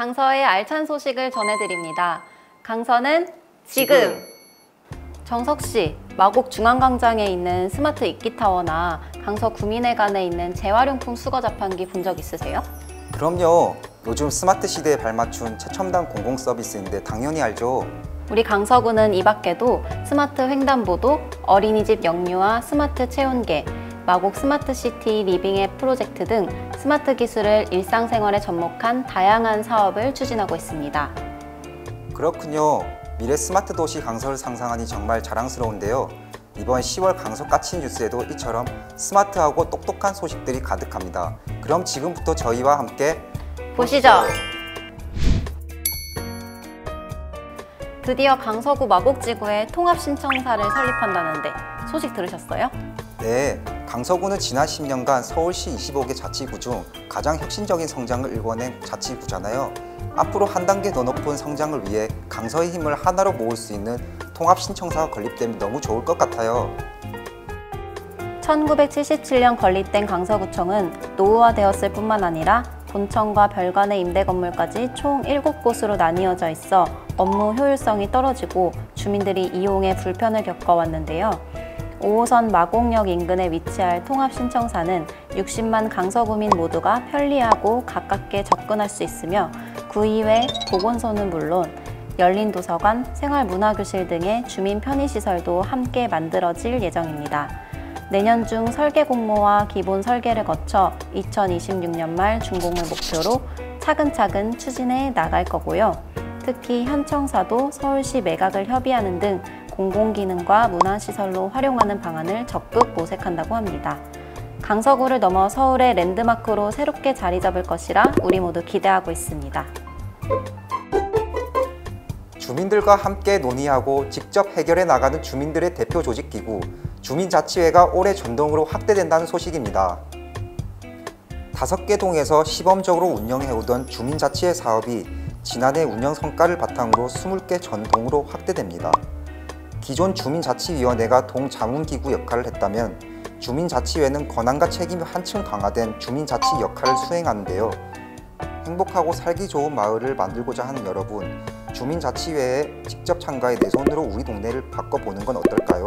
강서의 알찬 소식을 전해드립니다. 강서는 지금! 정석씨, 마곡 중앙광장에 있는 스마트 이끼타워나 강서 구민회관에 있는 재활용품 수거 자판기 본 적 있으세요? 그럼요. 요즘 스마트 시대에 발맞춘 최첨단 공공 서비스인데 당연히 알죠. 우리 강서구는 이 밖에도 스마트 횡단보도, 어린이집 역류와 스마트 체온계, 마곡 스마트시티 리빙앱 프로젝트 등 스마트 기술을 일상생활에 접목한 다양한 사업을 추진하고 있습니다. 그렇군요. 미래 스마트 도시 강서를 상상하니 정말 자랑스러운데요. 이번 10월 강서 까치 뉴스에도 이처럼 스마트하고 똑똑한 소식들이 가득합니다. 그럼 지금부터 저희와 함께 보시죠. 드디어 강서구 마곡지구에 통합신청사를 설립한다는데 소식 들으셨어요? 네, 강서구는 지난 10년간 서울시 25개 자치구 중 가장 혁신적인 성장을 일궈낸 자치구잖아요. 앞으로 한 단계 더 높은 성장을 위해 강서의 힘을 하나로 모을 수 있는 통합신청사가 건립되면 너무 좋을 것 같아요. 1977년 건립된 강서구청은 노후화되었을 뿐만 아니라 본청과 별관의 임대 건물까지 총 7곳으로 나뉘어져 있어 업무 효율성이 떨어지고 주민들이 이용에 불편을 겪어왔는데요. 5호선 마곡역 인근에 위치할 통합신청사는 60만 강서구민 모두가 편리하고 가깝게 접근할 수 있으며 구 이외 보건소는 물론 열린 도서관, 생활문화교실 등의 주민 편의시설도 함께 만들어질 예정입니다. 내년 중 설계 공모와 기본 설계를 거쳐 2026년 말 준공을 목표로 차근차근 추진해 나갈 거고요. 특히 현청사도 서울시 매각을 협의하는 등 공공기능과 문화시설로 활용하는 방안을 적극 모색한다고 합니다. 강서구를 넘어 서울의 랜드마크로 새롭게 자리 잡을 것이라 우리 모두 기대하고 있습니다. 주민들과 함께 논의하고 직접 해결해 나가는 주민들의 대표 조직기구 주민자치회가 올해 전동으로 확대된다는 소식입니다. 5개 동에서 시범적으로 운영해오던 주민자치회 사업이 지난해 운영 성과를 바탕으로 20개 전동으로 확대됩니다. 기존 주민자치위원회가 동자문기구 역할을 했다면 주민자치회는 권한과 책임이 한층 강화된 주민자치 역할을 수행하는데요. 행복하고 살기 좋은 마을을 만들고자 하는 여러분, 주민자치회에 직접 참가해 내 손으로 우리 동네를 바꿔보는 건 어떨까요?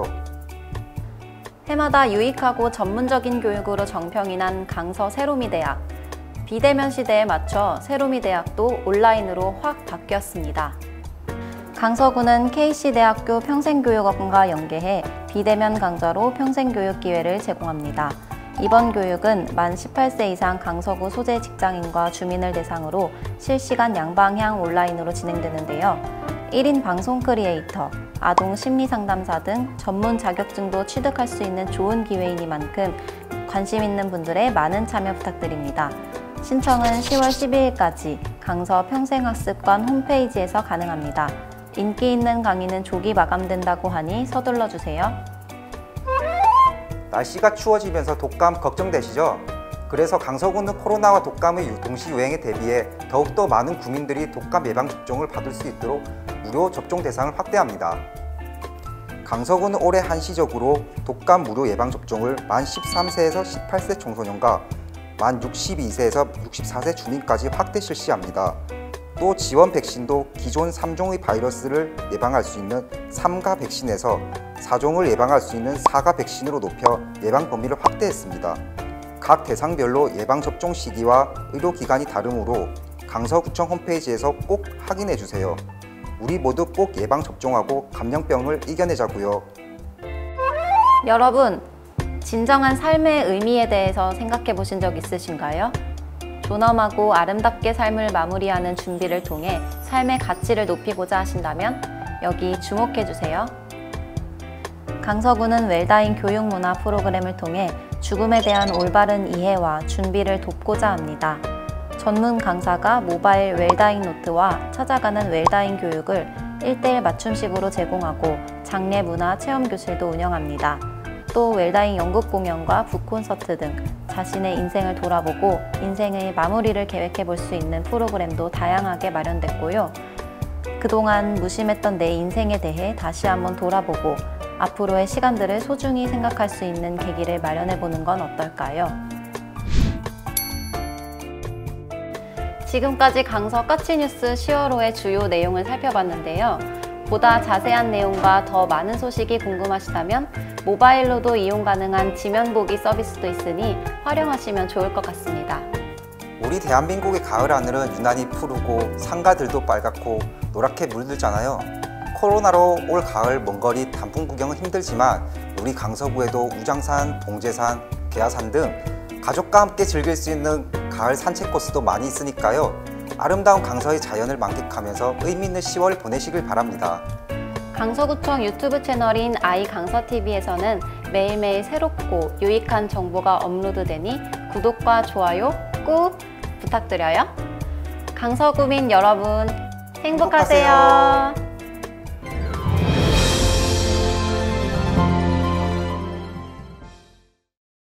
해마다 유익하고 전문적인 교육으로 정평이 난 강서 세로미대학. 비대면 시대에 맞춰 세로미대학도 온라인으로 확 바뀌었습니다. 강서구는 KC대학교 평생교육원과 연계해 비대면 강좌로 평생교육 기회를 제공합니다. 이번 교육은 만 18세 이상 강서구 소재 직장인과 주민을 대상으로 실시간 양방향 온라인으로 진행되는데요. 1인 방송 크리에이터, 아동 심리상담사 등 전문 자격증도 취득할 수 있는 좋은 기회이니만큼 관심 있는 분들의 많은 참여 부탁드립니다. 신청은 10월 12일까지 강서 평생학습관 홈페이지에서 가능합니다. 인기 있는 강의는 조기 마감된다고 하니 서둘러 주세요. 날씨가 추워지면서 독감 걱정되시죠? 그래서 강서구는 코로나와 독감의 동시 유행에 대비해 더욱더 많은 국민들이 독감 예방 접종을 받을 수 있도록 무료 접종 대상을 확대합니다. 강서구는 올해 한시적으로 독감 무료 예방 접종을 만 13세에서 18세 청소년과 만 62세에서 64세 주민까지 확대 실시합니다. 또 지원 백신도 기존 3종의 바이러스를 예방할 수 있는 3가 백신에서 4종을 예방할 수 있는 4가 백신으로 높여 예방 범위를 확대했습니다. 각 대상별로 예방접종 시기와 의료기관이 다르므로 강서구청 홈페이지에서 꼭 확인해주세요. 우리 모두 꼭 예방접종하고 감염병을 이겨내자고요. 여러분, 진정한 삶의 의미에 대해서 생각해 보신 적 있으신가요? 존엄하고 아름답게 삶을 마무리하는 준비를 통해 삶의 가치를 높이고자 하신다면 여기 주목해주세요. 강서구는 웰다잉 교육문화 프로그램을 통해 죽음에 대한 올바른 이해와 준비를 돕고자 합니다. 전문 강사가 모바일 웰다잉 노트와 찾아가는 웰다잉 교육을 1:1 맞춤식으로 제공하고 장례 문화 체험교실도 운영합니다. 또 웰다잉 연극 공연과 북콘서트 등 자신의 인생을 돌아보고 인생의 마무리를 계획해 볼 수 있는 프로그램도 다양하게 마련됐고요. 그동안 무심했던 내 인생에 대해 다시 한번 돌아보고 앞으로의 시간들을 소중히 생각할 수 있는 계기를 마련해 보는 건 어떨까요? 지금까지 강서 까치뉴스 10월호의 주요 내용을 살펴봤는데요. 보다 자세한 내용과 더 많은 소식이 궁금하시다면 모바일로도 이용 가능한 지면 보기 서비스도 있으니 활용하시면 좋을 것 같습니다. 우리 대한민국의 가을 하늘은 유난히 푸르고 상가들도 빨갛고 노랗게 물들잖아요. 코로나로 올 가을 먼 거리 단풍 구경은 힘들지만 우리 강서구에도 우장산, 봉제산, 계야산 등 가족과 함께 즐길 수 있는 가을 산책 코스도 많이 있으니까요. 아름다운 강서의 자연을 만끽하면서 의미 있는 10월 보내시길 바랍니다. 강서구청 유튜브 채널인 아이강서TV에서는 매일매일 새롭고 유익한 정보가 업로드되니 구독과 좋아요 꾹 부탁드려요. 강서구민 여러분 행복하세요.